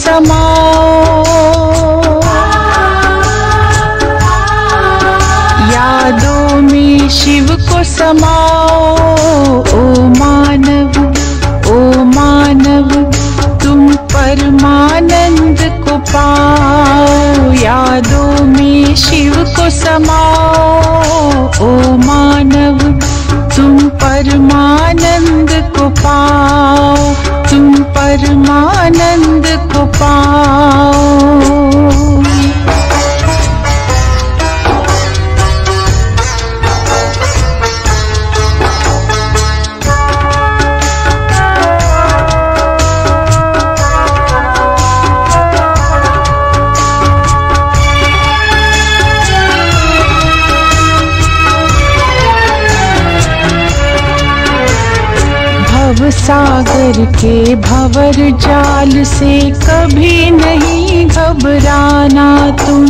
समाओ, यादों में शिव को समाओ। ओ मानव तुम परमानंद को पाओ, यादों में शिव को समाओ। ओ मानव तुम परमानंद को पाओ, तुम परमानंद को पाओ। भव सागर के भंवर जाल से कभी नहीं घबराना तुम,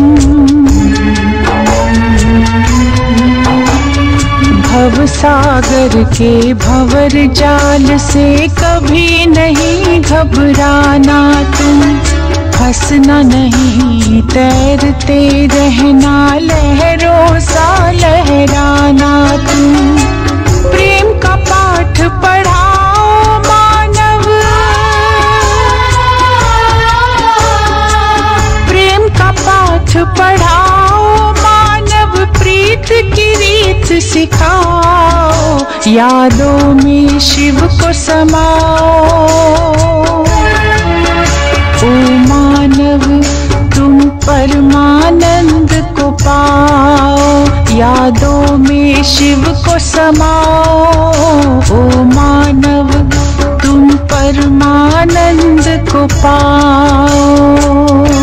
भव सागर के भंवर जाल से कभी नहीं घबराना तुम। हंसना नहीं तैरते रहना, लहरों सा लहराना तुम। प्रेम का पाठ पढ़ा पढ़ाओ मानव, प्रीत की रीत सिखाओ, यादों में शिव को समाओ। ओ मानव तुम परमानंद को पाओ, यादों में शिव को समाओ। ओ मानव तुम परमानंद को पाओ।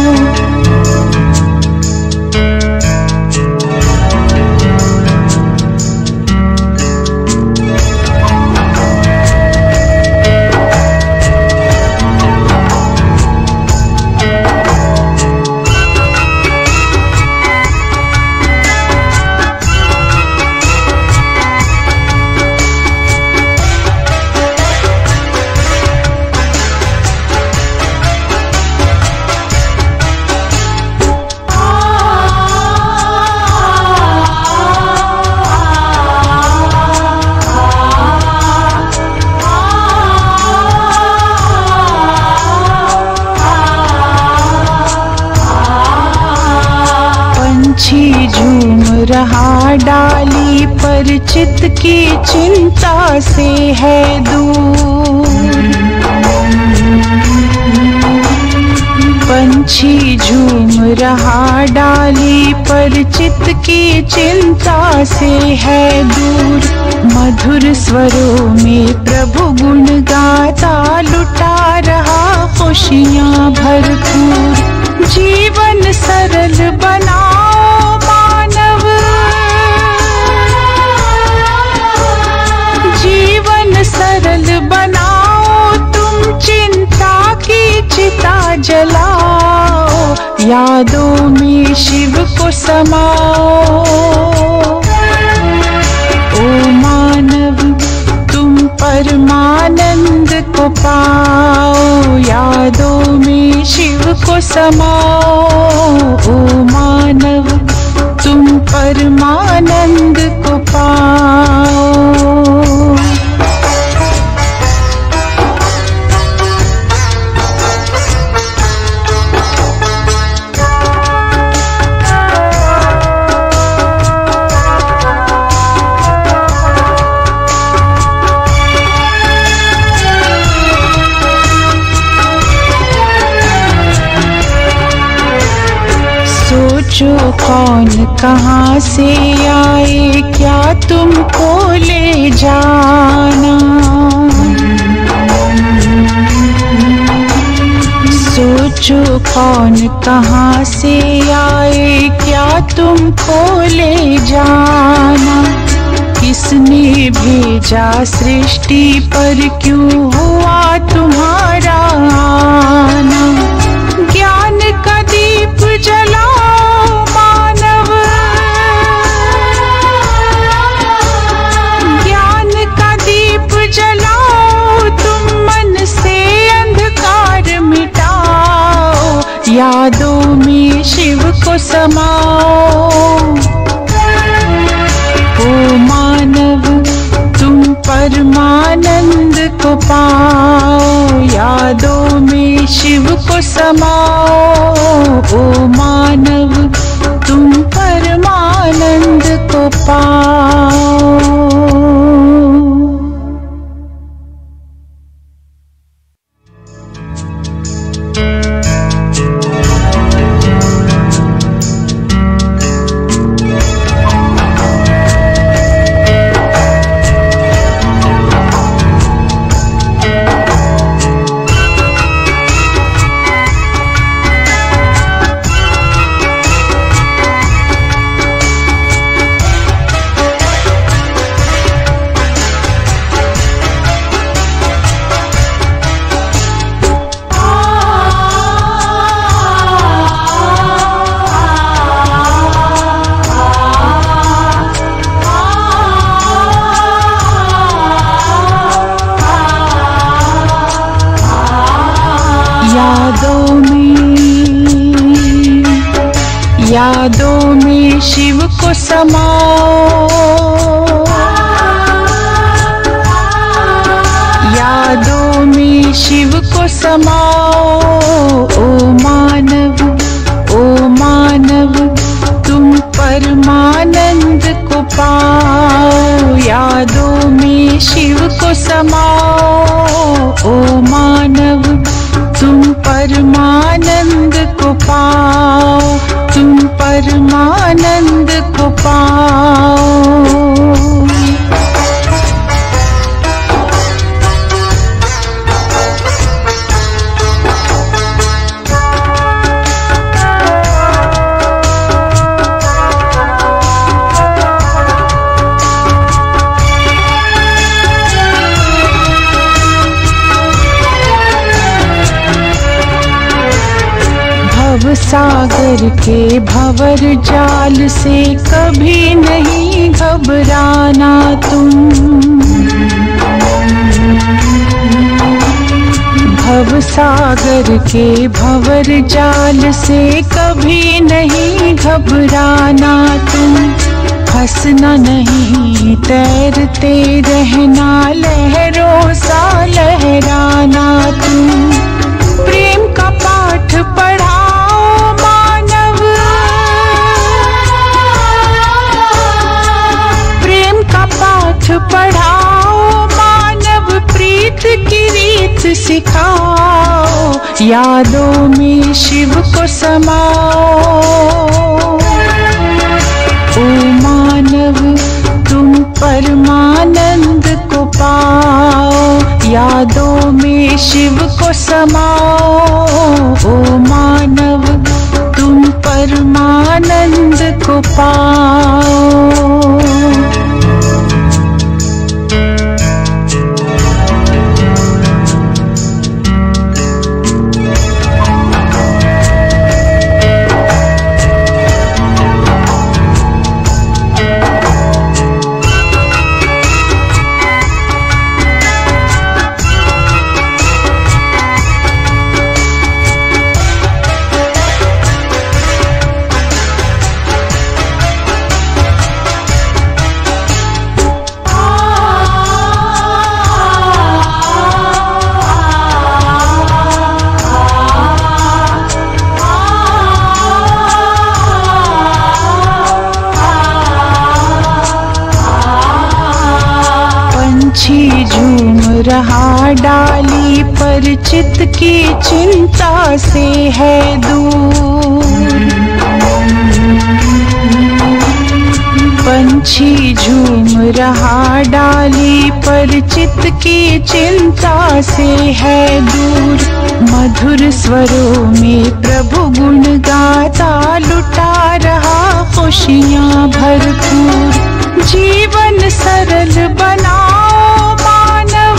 पंछी झूम रहा डाली पर, चित की चिंता से है दूर। पंछी झूम रहा डाली पर, चित की चिंता से है दूर। मधुर स्वरों में प्रभु गुण गाता, लुटा रहा खुशियाँ भरपूर। जीवन सरल बनाओ मानव, जीवन सरल बनाओ तुम। चिंता की चिता जलाओ, यादों में शिव को समाओ। ओ मानव तुम परमानंद को पाओ, यादों में शिव को समाओ। ओ मानव तुम परमानंद को पाओ। सोचो कौन कहाँ से आए, क्या तुमको ले जाना। सोचो कौन कहाँ से आए, क्या तुमको ले जाना। किसने भेजा सृष्टि पर, क्यों हुआ तुम्हारा आना। ज्ञान का दीप जलाओ मानव, ज्ञान का दीप जलाओ तुम। मन से अंधकार मिटाओ, को समाओ। ओ मानव तुम परमानंद को पाओ, यादों में शिव को समाओ। ओ मानव तुम परमानंद को पाओ। यादों में शिव को समाओ। यादों में शिव को समाओ। ओ मानव तुम परमानंद को पाओ, यादों में शिव को समाओ। ओ मानव तुम परमानंद को पाओ, तुम परमानंद को पाओ। सागर के भंवर जाल से कभी नहीं घबराना तुम। भव सागर के भंवर जाल से कभी नहीं घबराना तुम। हंसना नहीं तैरते रहना, लहरों सा लहराना तुम। प्रेम का पाठ पढ़ा पढ़ाओ मानव, प्रीत की रीत सिखाओ। यादों में शिव को समाओ। ओ मानव तुम परमानंद को पाओ, यादों में शिव को समाओ। ओ मानव तुम परमानंद को पाओ। झूम रहा डाली पर, चित की चिंता से है दूर। पंछी झूम रहा डाली पर, चित की चिंता से है दूर। मधुर स्वरों में प्रभु गुण गाता, लुटा रहा खुशियाँ भरपूर। जीवन सरल बनाओ मानव,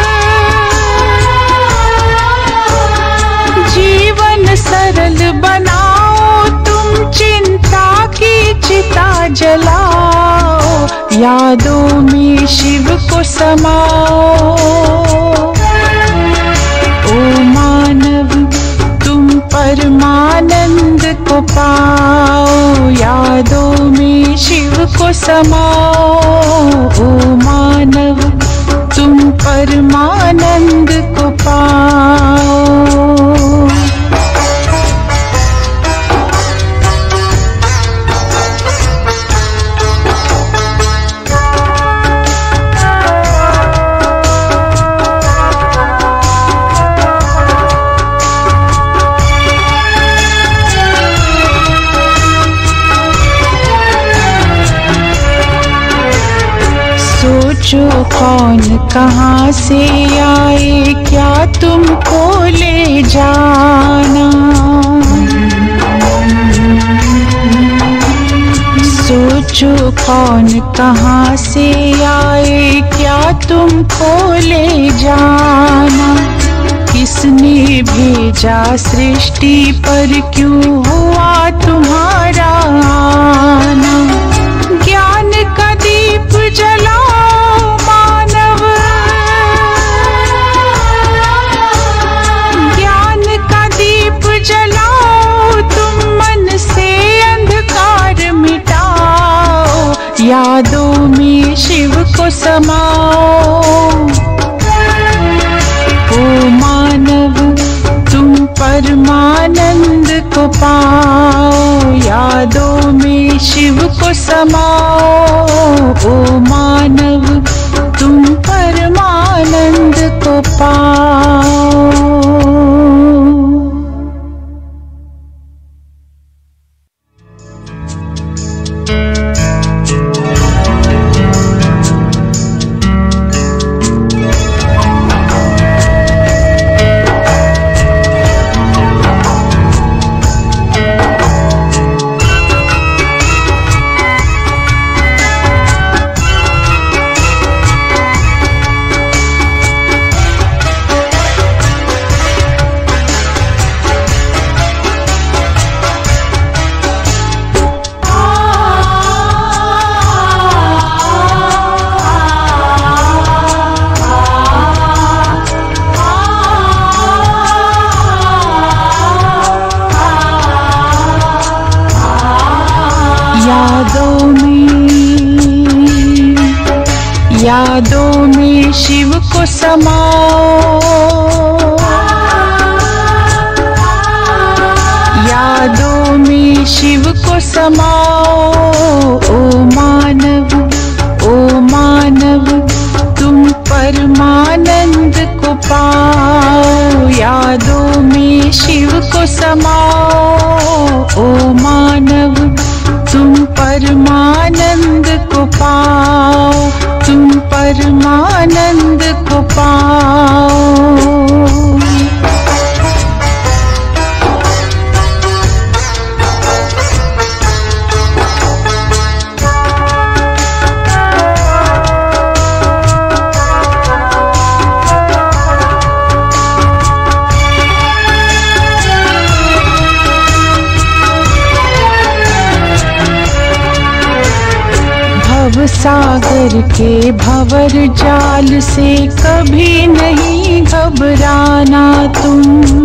जीवन सरल बनाओ। तुम चिंता की चिता जलाओ, यादों में शिव को समाओ। ओ मानव तुम परमानंद को पाओ, यादों में शिव को समाओ। ओ मानव तुम परमानंद को पाओ। सोचो कौन कहाँ से आए, क्या तुमको ले जाना। सोचो कौन कहाँ से आए, क्या तुमको ले जाना। किसने भेजा सृष्टि पर, क्यों हुआ तुम्हारा आना। ज्ञान का दीप जलाओ मानव, ज्ञान का दीप जलाओ। तुम मन से अंधकार मिटाओ, यादों में शिव को समाओ। ओ मानव तुम परमानंद को पाओ, यादों में शिव को समाओ। ओ मानव तुम परमानंद को पाओ। यादों में शिव को समाओ। यादों में शिव को समाओ। ओ मानव तुम परमानंद को पाओ, यादों में शिव को समाओ। ओ मानव तुम परमानंद को पाओ, तुम परमानंद को पाओ। भव सागर के भंवर जाल से कभी नहीं घबराना तुम।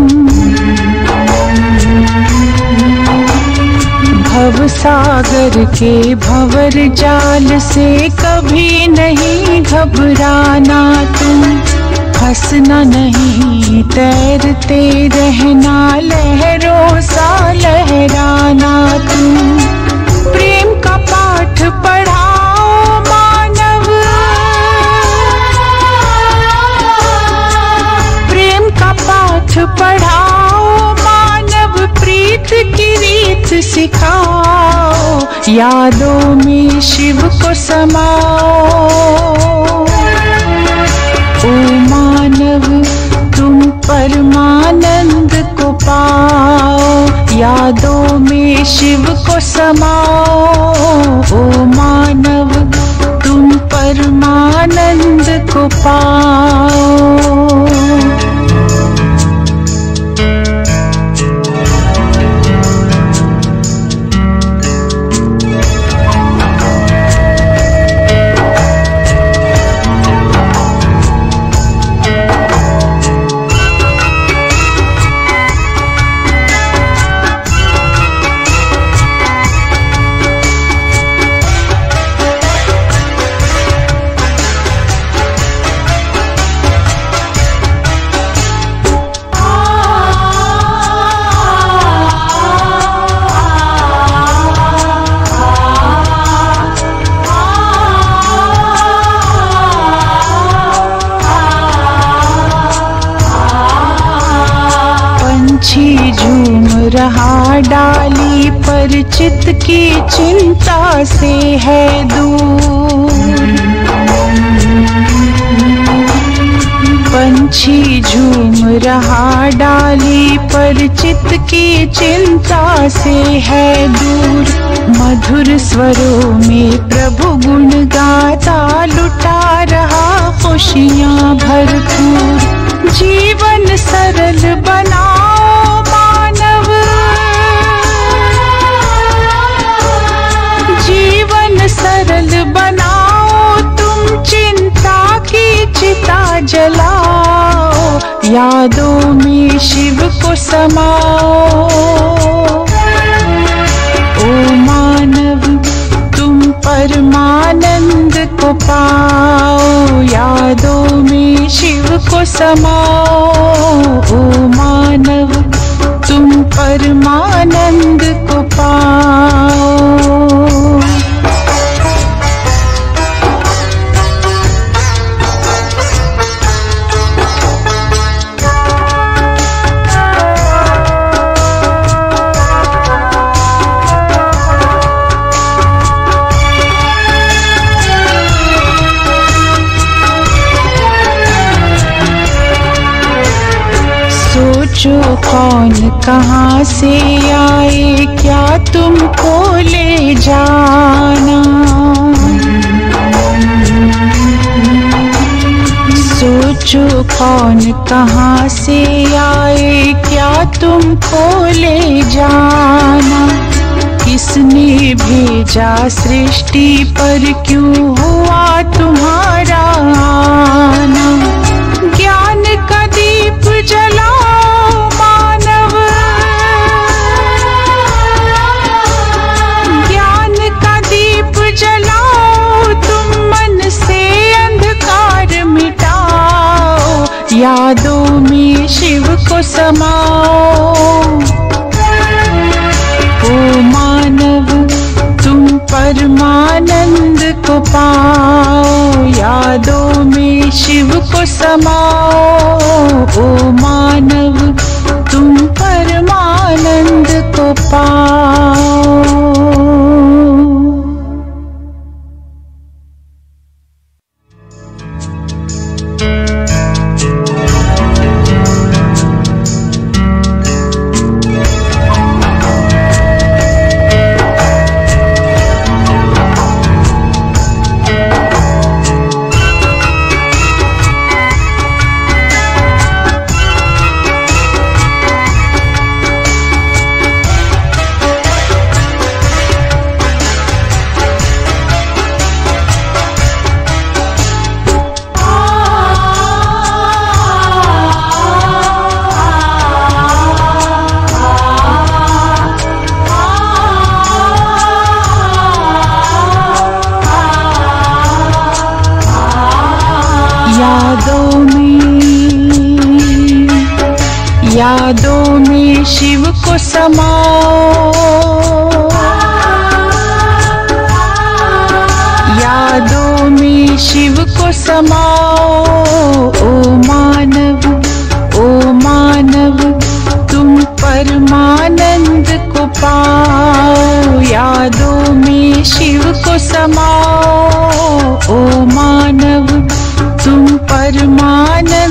भव सागर के भंवर जाल से कभी नहीं घबराना तुम। हंसना नहीं तैरते रहना, लहरों सा लहराना तुम। प्रेम का पाठ पढ़ाओ मानव, प्रेम का पाठ पढ़ाओ मानव। प्रीत की रीत सिखाओ, यादों में शिव को समाओ। ओ मानव तुम परमानंद को पाओ, यादों में शिव को समाओ। ओ मानव तुम परमानंद को पाओ। पर चित्त की चिंता से है दूर। पंछी झूम रहा डाली पर चित्त की चिंता से है दूर। मधुर स्वरों में प्रभु गुण गाता लुटा रहा खुशियाँ भरपूर। जीवन सरल बनाओ मानव, जीवन सरल बनाओ, तुम चिंता की चिता जलाओ। यादों में शिव को समाओ। ओ मानव तुम परमानंद को पाओ। यादों में शिव को समाओ। ओ मानव तुम परमानंद को पाओ। सोचो कौन कहाँ से आए, क्या तुमको ले जाना। सोचो कौन कहाँ से आए, क्या तुमको ले जाना। किसने भेजा सृष्टि पर, क्यों हुआ तुम्हारा आना। ज्ञान का दीप जलाओ मानव, ज्ञान का दीप जलाओ, तुम मन से अंधकार मिटाओ। यादों में शिव को समाओ। ओ मानव तुम परमानंद को पाओ। यादों में शिव को समाओ। ओ मानव तुम परमानंद को पाओ। यादों में शिव को समाओ। यादों में शिव को समाओ। ओ मानव तुम परमानंद को पाओ। यादों में शिव को समाओ। ओ मानव तुम परमानंद